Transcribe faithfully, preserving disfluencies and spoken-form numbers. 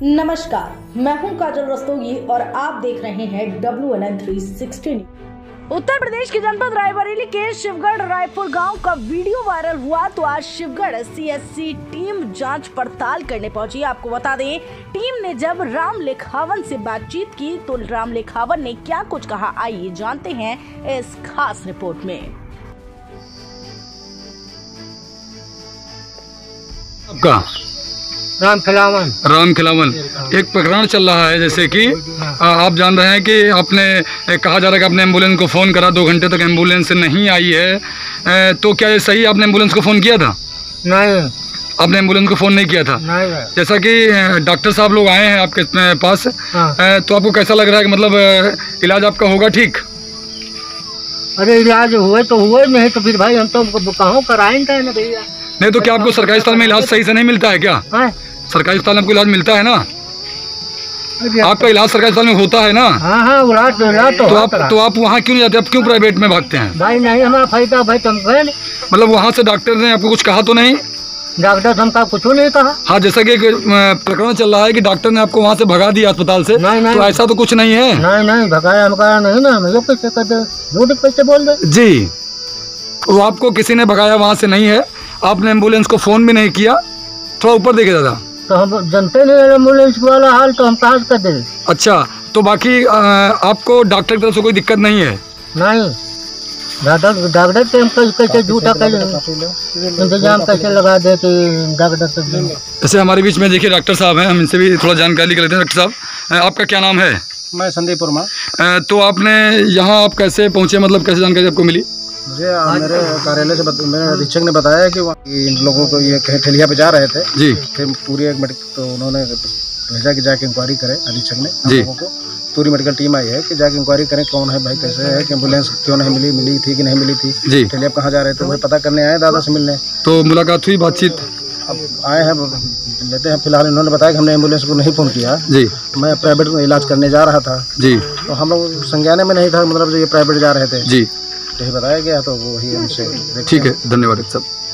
नमस्कार, मैं हूं काजल रस्तोगी और आप देख रहे हैं W N N three sixty. Uttar Pradesh के जनपद रायबरेली के शिवगढ़ रायपुर गांव का वीडियो वायरल हुआ तो आज Shivgarh C S C team जांच पड़ताल करने पहुंची। आपको बता दें, टीम ने जब राम लेखावन से बातचीत की तो राम लेखावन ने क्या कुछ कहा, आइए जानते हैं इस खास रिपोर्ट में। आपका राम खिलावन राम खिलावन एक प्रकरण चल रहा है, जैसे कि आ, आप जान रहे हैं कि आपने ए, कहा जा रहा है कि आपने एम्बुलेंस को फ़ोन करा, दो घंटे तक एम्बुलेंस नहीं आई है। ए, तो क्या ये सही, आपने एम्बुलेंस को फ़ोन किया था? नहीं, आपने एम्बुलेंस को फ़ोन नहीं किया था। नहीं। जैसा कि डॉक्टर साहब लोग आए हैं आपके पास, हाँ। ए, तो आपको कैसा लग रहा है कि मतलब इलाज आपका होगा ठीक? अरे इलाज हुए तो हुए, नहीं तो फिर भाई हम तो कहाँ कराएंगे ना भैया। नहीं तो क्या आपको सरकारी अस्पताल में इलाज सही से नहीं मिलता है क्या? हाँ? सरकारी अस्पताल में आपको इलाज मिलता है ना? आपका इलाज सरकारी अस्पताल में होता है ना? हाँ हाँ, इलाज तो इलाज तो, तो आप तो आप वहाँ क्यों नहीं जाते, आप क्यों प्राइवेट में भागते हैं? भाई नहीं, हमारा फायदा भाई तुम गए। मतलब वहाँ से डॉक्टर ने आपको कुछ कहा तो नहीं? डॉक्टर हमका कुछ नहीं कहा। हाँ, जैसा कि प्रकरण चल रहा है कि डॉक्टर ने आपको वहाँ से भगा दिया अस्पताल से। नहीं, नहीं। तो ऐसा तो कुछ नहीं है। नहीं नहीं, भगाया हमका नहीं ना, हम लोग कैसे कर दे, झूठ कैसे बोल दे जी। तो आपको किसी ने भगाया वहाँ से नहीं है, आपने एम्बुलेंस को फ़ोन भी नहीं किया। थोड़ा ऊपर देखे दादा। तो हम जनते नहीं एम्बुलेंस वाला हाल, तो हम कहाँ से कर दे। अच्छा, तो बाकी आ, आपको डॉक्टर की तरफ से कोई दिक्कत नहीं है? नहीं, डॉक्टर डॉक्टर के हम कैसे झूठा कैसे इंतजाम कैसे लगा दे कि डॉक्टर से। जैसे हमारे बीच में देखिए डॉक्टर साहब हैं, हम इनसे भी थोड़ा जानकारी कर लेते हैं। डॉक्टर साहब, आपका क्या नाम है? मैं संदीप वर्मा। तो आपने यहाँ आप कैसे पहुँचे, मतलब कैसे जानकारी आपको मिली? मुझे मेरे कार्यालय से मेरे अधीक्षक ने बताया कि इन लोगों को ये कहीं ठेलिया पे जा रहे थे जी। फिर पूरी एक मेडिकल, तो उन्होंने भेजा कि जाके इंक्वायरी करें। अधीक्षक ने हम लोगों को, पूरी मेडिकल टीम आई है कि जाके इंक्वायरी करें कौन है भाई, कैसे है कि एम्बुलेंस क्यों नहीं मिली, मिली थी कि नहीं मिली थी जी। ठेलिया कहाँ जा रहे थे वही पता करने आए, दादा से मिलने। तो मुलाकात हुई, बातचीत? अब आए हैं, लेते हैं। फिलहाल इन्होंने बताया कि हमने एम्बुलेंस को नहीं फ़ोन किया जी, मैं प्राइवेट में इलाज करने जा रहा था जी। तो हम लोग संज्ञान में नहीं था, मतलब ये प्राइवेट जा रहे थे जी, यही बताया गया। तो वही हमसे। ठीक है, धन्यवाद सब।